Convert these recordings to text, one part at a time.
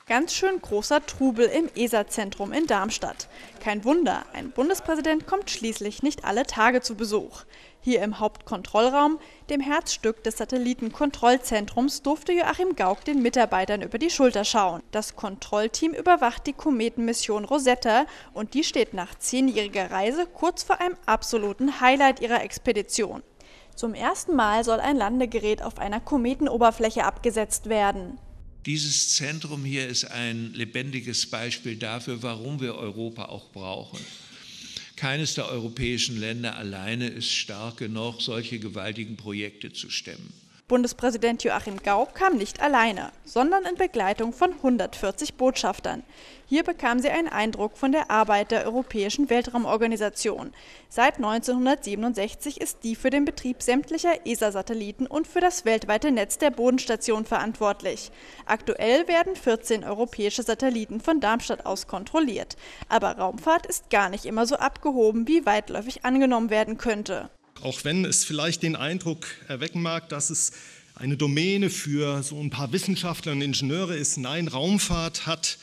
Ganz schön großer Trubel im ESA-Zentrum in Darmstadt. Kein Wunder, ein Bundespräsident kommt schließlich nicht alle Tage zu Besuch. Hier im Hauptkontrollraum, dem Herzstück des Satellitenkontrollzentrums, durfte Joachim Gauck den Mitarbeitern über die Schulter schauen. Das Kontrollteam überwacht die Kometenmission Rosetta und die steht nach 10-jähriger Reise kurz vor einem absoluten Highlight ihrer Expedition. Zum ersten Mal soll ein Landegerät auf einer Kometenoberfläche abgesetzt werden. Dieses Zentrum hier ist ein lebendiges Beispiel dafür, warum wir Europa auch brauchen. Keines der europäischen Länder alleine ist stark genug, solche gewaltigen Projekte zu stemmen. Bundespräsident Joachim Gauck kam nicht alleine, sondern in Begleitung von 140 Botschaftern. Hier bekam sie einen Eindruck von der Arbeit der Europäischen Weltraumorganisation. Seit 1967 ist die für den Betrieb sämtlicher ESA-Satelliten und für das weltweite Netz der Bodenstation verantwortlich. Aktuell werden 14 europäische Satelliten von Darmstadt aus kontrolliert. Aber Raumfahrt ist gar nicht immer so abgehoben, wie weitläufig angenommen werden könnte. Auch wenn es vielleicht den Eindruck erwecken mag, dass es eine Domäne für so ein paar Wissenschaftler und Ingenieure ist. Nein, Raumfahrt hat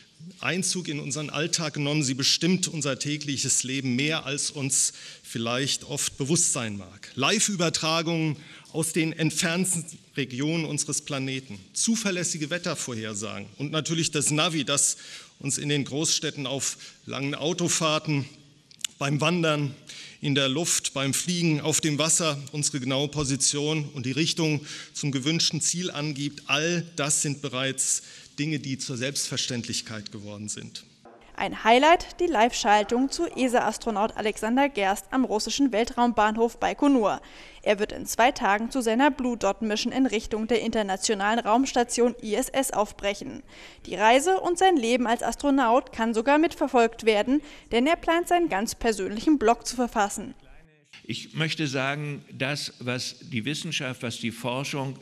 Einzug in unseren Alltag genommen. Sie bestimmt unser tägliches Leben mehr, als uns vielleicht oft bewusst sein mag. Live-Übertragungen aus den entfernten Regionen unseres Planeten, zuverlässige Wettervorhersagen und natürlich das Navi, das uns in den Großstädten auf langen Autofahrten, beim Wandern, in der Luft, beim Fliegen, auf dem Wasser unsere genaue Position und die Richtung zum gewünschten Ziel angibt. All das sind bereits Dinge, die zur Selbstverständlichkeit geworden sind. Ein Highlight, die Live-Schaltung zu ESA-Astronaut Alexander Gerst am russischen Weltraumbahnhof Baikonur. Er wird in 2 Tagen zu seiner Blue Dot Mission in Richtung der internationalen Raumstation ISS aufbrechen. Die Reise und sein Leben als Astronaut kann sogar mitverfolgt werden, denn er plant seinen ganz persönlichen Blog zu verfassen. Ich möchte sagen, das, was die Wissenschaft, was die Forschung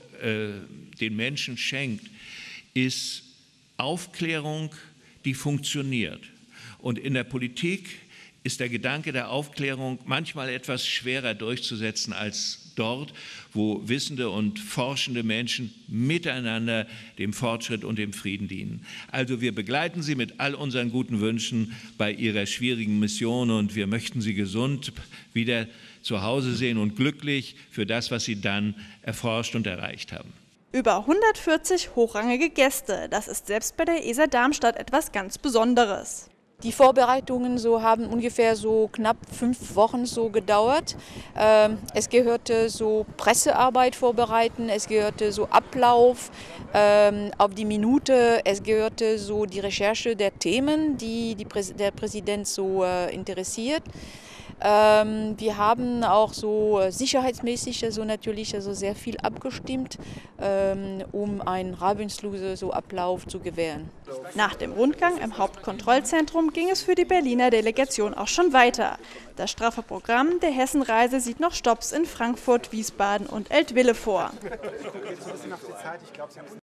den Menschen schenkt, ist Aufklärung, die funktioniert. Und in der Politik ist der Gedanke der Aufklärung manchmal etwas schwerer durchzusetzen als dort, wo wissende und forschende Menschen miteinander dem Fortschritt und dem Frieden dienen. Also wir begleiten Sie mit all unseren guten Wünschen bei Ihrer schwierigen Mission und wir möchten Sie gesund wieder zu Hause sehen und glücklich für das, was Sie dann erforscht und erreicht haben. Über 140 hochrangige Gäste, das ist selbst bei der ESA Darmstadt etwas ganz Besonderes. Die Vorbereitungen haben ungefähr so knapp 5 Wochen gedauert. Es gehörte Pressearbeit vorbereiten, es gehörte Ablauf auf die Minute, es gehörte die Recherche der Themen, die der Präsident interessiert. Wir haben auch sicherheitsmäßig natürlich sehr viel abgestimmt, um einen reibungslosen Ablauf zu gewähren. Nach dem Rundgang im Hauptkontrollzentrum ging es für die Berliner Delegation auch schon weiter. Das straffe Programm der Hessenreise sieht noch Stopps in Frankfurt, Wiesbaden und Eltville vor.